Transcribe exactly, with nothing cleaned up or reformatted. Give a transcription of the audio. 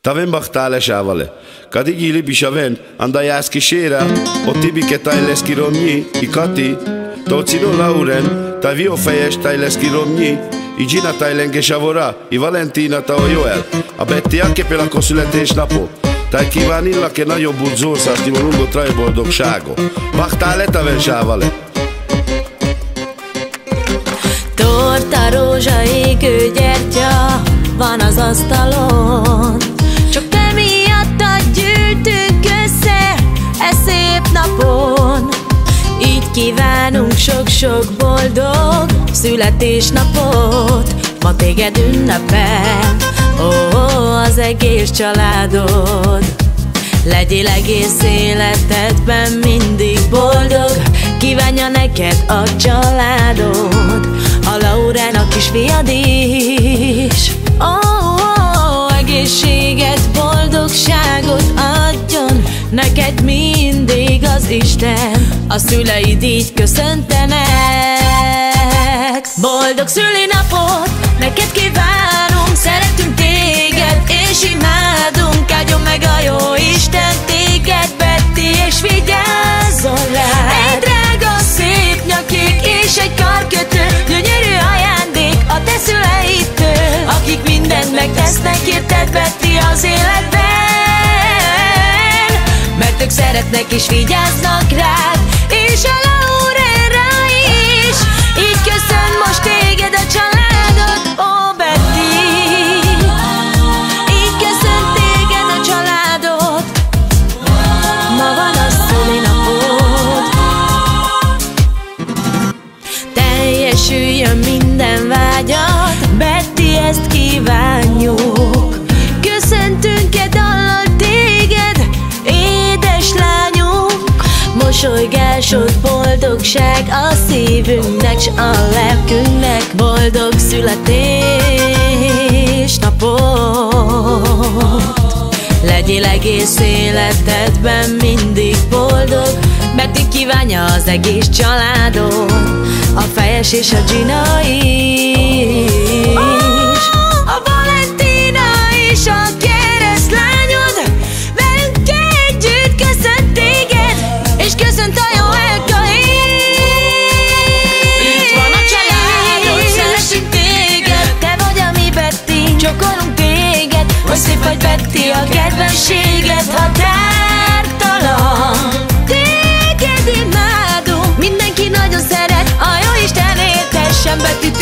Taven bachtale shavale. Kadi gili bishaven, andayas kishera, o tibike tajleski romni, i kati, tocino lauren, tavio fejes tajleski romni, i Gina tajlenge savora, i Valentina ta a Joel, a Betty anche per la születésnapot. Tehát kívánillak egy nagyobb budzószást, a lungo trajboldogságot. Bachtale taven shavale. Torta, rózsa, égő gyertya van az asztalon. Csak te miattad gyűltünk össze e szép napon. Így kívánunk sok-sok boldog születésnapot. Ma téged ünnepel, ó, oh, az egész családod. Legyél egész életedben mindig boldog, kívánja neked a családod, a Laurán a kisfiad is. Ó, oh, oh, egészséget, boldogságot adjon neked mindig az Isten, a szüleid így köszöntenek. Boldog szülinapot neked kívánunk, szeretünk téged és imádunk. Áldjon meg a jó Isten téged, Betty, és vigyázzon rád. Egy drága szép nyakig és egy karkötő, gyönyörű ajándék a te szüleidtől, akik mindent megtesznek érted, Betty, az életben, mert ők szeretnek és vigyáznak rád, és a Lauránra is. Így köszön most téged a családod, ó Betty. Így köszön téged a családod, ma van a szülinapod. Teljesüljön minden vágyad, Betty, ezt kívánjuk. Köszöntünk e dallal téged, édes lányunk. Mosolygásod boldogság a szívünknek s a lelkünknek. Boldog születésnapot, legyél egész életedben mindig boldog. Betty kívánja az egész családod, a Fejes és a Gina is, a Valentina is, a keresztlányod. Velünk együtt köszönt téged, és köszönt a Joelka is. Itt van a családod, szeretünk téged, te vagy a mi Betty, csokolunk téged, hogy szép vagy Betty, a kedvenséged határtalan. Téged imádunk, mindenki nagyon szeret, a jó Isten éltessen Betty.